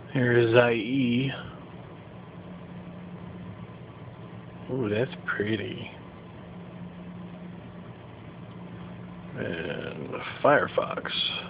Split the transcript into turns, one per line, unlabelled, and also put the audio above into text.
Here is IE. Ooh, that's pretty. And Firefox.